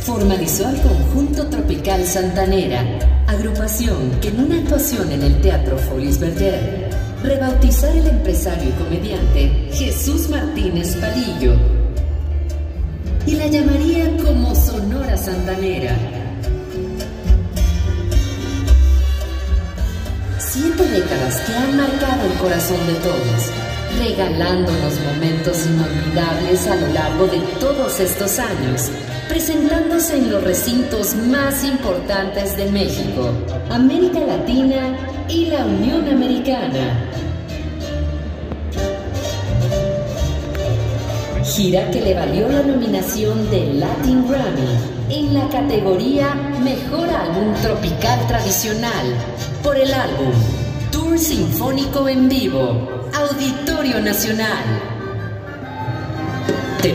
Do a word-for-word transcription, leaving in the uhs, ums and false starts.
formalizó al conjunto tropical Santanera, agrupación que en una actuación en el Teatro Folies Bergère rebautizar el empresario y comediante Jesús Martínez Palillo y la llamaría como Sonora Santanera. Siete décadas que han marcado el corazón de todos, regalándonos momentos inolvidables a lo largo de todos estos años, presentándose en los recintos más importantes de México, América Latina y la Unión Americana. Gira que le valió la nominación del Latin Grammy en la categoría Mejor Álbum Tropical Tradicional por el álbum Tour Sinfónico en Vivo, Auditorio Nacional.